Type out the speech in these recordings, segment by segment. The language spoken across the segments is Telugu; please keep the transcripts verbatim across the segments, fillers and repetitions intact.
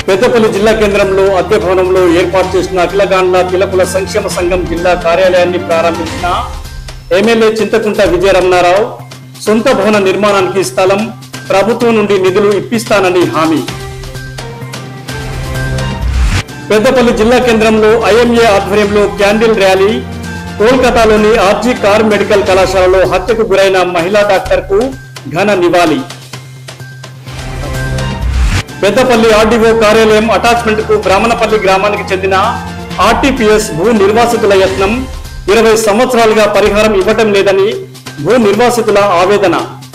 పెద్దపల్లి జిల్లా కేంద్రంలో అద్దె భవనంలో ఏర్పాటు చేసిన అఖిలగాండ్ల తిలకుల సంక్షేమ సంఘం జిల్లా కార్యాలయాన్ని ప్రారంభించిన ఎమ్మెల్యే చింతకుంట విజయరమణారావు సొంత భవన నిర్మాణానికి స్థలం ప్రభుత్వం నుండి నిధులు ఇప్పిస్తానని హామీ. పెద్దపల్లి జిల్లా కేంద్రంలో ఐఎంఏ ఆధ్వర్యంలో క్యాండిల్ ర్యాలీ. కోల్కతాలోని ఆర్జీ కార్ మెడికల్ కళాశాలలో హత్యకు గురైన మహిళా డాక్టర్ కు ఘన నివాళి. పెద్దపల్లి ఆర్డీఓ కార్యాలయం అటాచ్మెంట్ కు బ్రాహ్మణపల్లి గ్రామానికి చెందిన ఆర్టీపీఎస్ భూ నిర్వాసితుల యత్నం. ఇరవై సంవత్సరాలుగా పరిహారం ఇవ్వటం లేదని భూ నిర్వాసితుల ఆవేదన.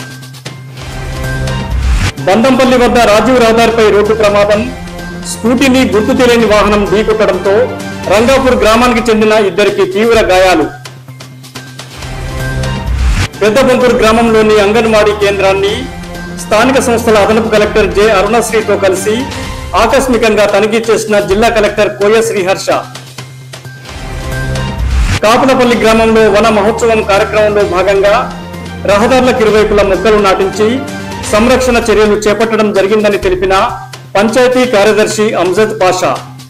బందంపల్లి వద్ద రాజీవ్ రహదారిపై రోడ్డు ప్రమాదం. స్కూటీని గుర్తు తెలియని వాహనం ఢీకొట్టడంతో రంగాపూర్ గ్రామానికి చెందిన ఇద్దరికి తీవ్ర గాయాలు. పెద్దబంకూరు గ్రామంలోని అంగన్వాడీ కేంద్రాన్ని స్థానిక సంస్థల అదనపు కలెక్టర్ జె అరుణశ్రీతో కలిసి ఆకస్మికంగా తనిఖీ చేసిన జిల్లా కలెక్టర్ కోయ శ్రీహర్ష. కాపులపల్లి గ్రామంలో వన మహోత్సవం కార్యక్రమంలో భాగంగా రహదారులకు ఇరువైపుల మొక్కలు నాటించి సంరక్షణ చర్యలు చేపట్టడం జరిగిందని తెలిపిన పంచాయతీ కార్యదర్శి అంజద్ పాషా.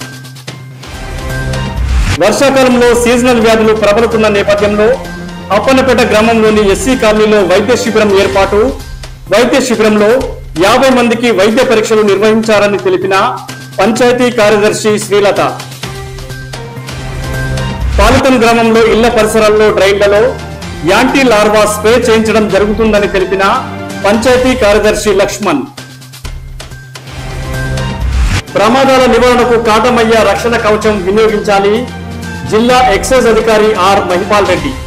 వర్షాకాలంలో సీజనల్ వ్యాధులు ప్రబలుతున్న నేపథ్యంలో అప్పన్నపేట గ్రామంలోని ఎస్సీ కాలనీలో వైద్య శిబిరం ఏర్పాటు. వైద్య శిబిరంలో యాభై మందికి వైద్య పరీక్షలు నిర్వహించారని తెలిపిన పంచాయతీ కార్యదర్శి శ్రీలత. పాలితం గ్రామంలో ఇళ్ల పరిసరాల్లో డ్రైన్లలో యాంటీ లార్వా స్ప్రే చేయించడం జరుగుతుందని తెలిపిన పంచాయతీ కార్యదర్శి లక్ష్మణ్. ప్రమాదాల నివారణకు కాటమయ్య రక్షణ కవచం వినియోగించాలి. జిల్లా ఎక్సైజ్ అధికారి ఆర్ మహిపాల్ రెడ్డి.